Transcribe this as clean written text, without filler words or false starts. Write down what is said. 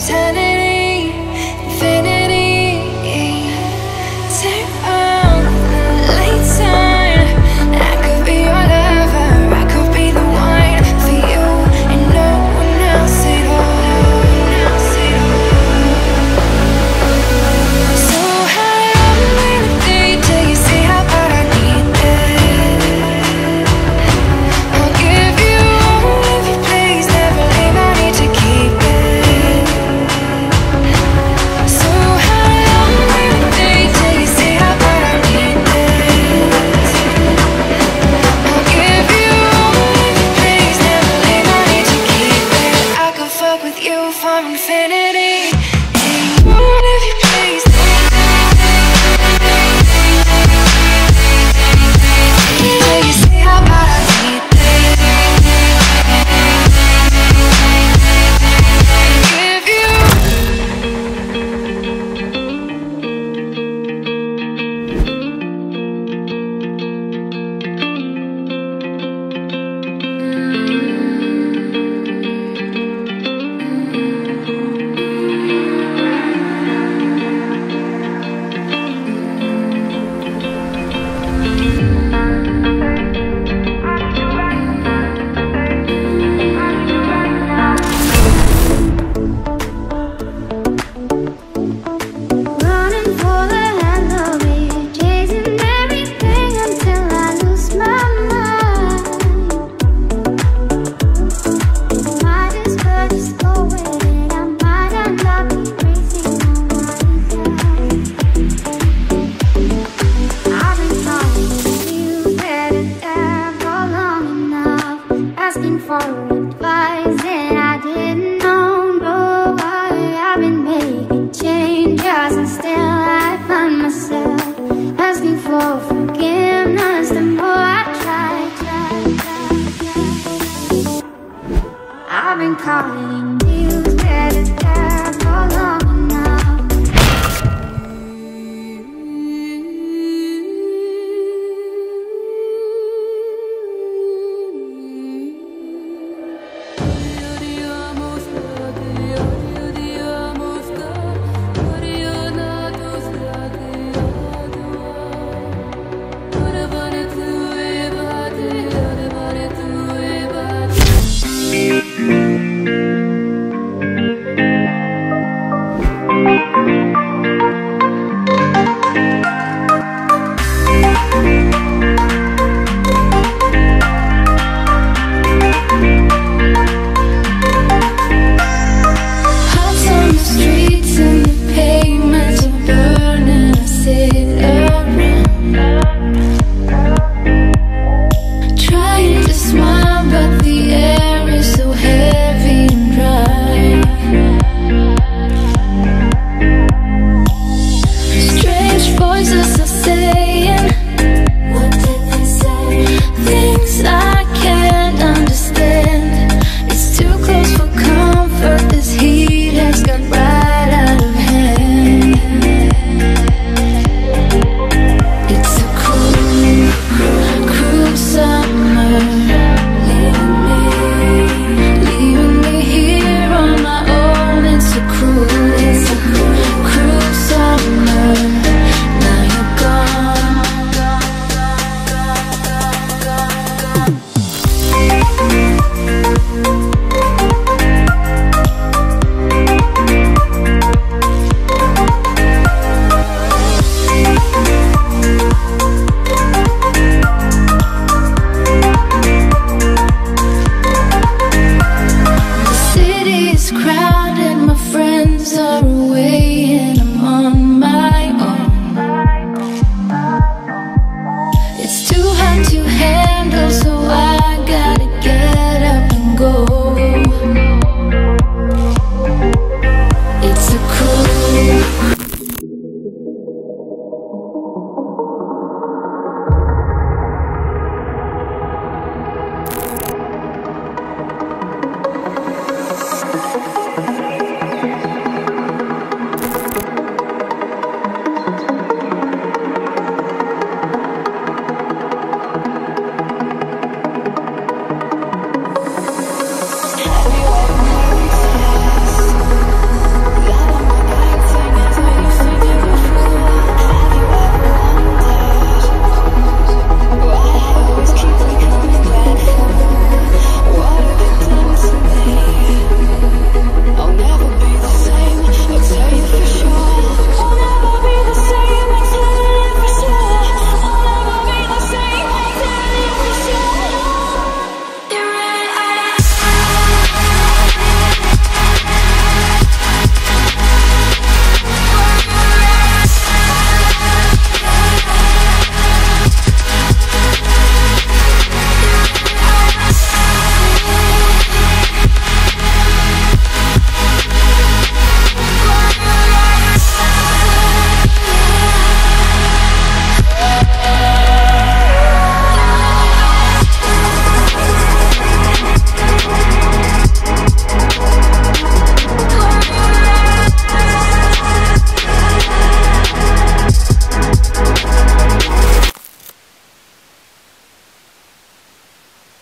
eternity, infinity. Turn on the lights on. I could be your lover, I could be the one for you and no one else at all. So how long will it be till you see how bad I need this? I'll give you all of your place, never leave, I need to keep it. So how long will it be till you see how bad I need this? I'll give you all of your place, never leave, I need to keep it. I could fuck with you for infinity. All of your place, till you see how bad I need this. Give you Running for the hand of me, chasing everything until I lose my mind. Might as well just go with it. I might end up racing on my I've been talking to you better than for long enough, asking for advice and I didn't know why. I've been making changes and still I find myself asking for forgiveness the more I try. I've been calling you better than for long enough. hearts on the streets and the pavements are burning. I sit around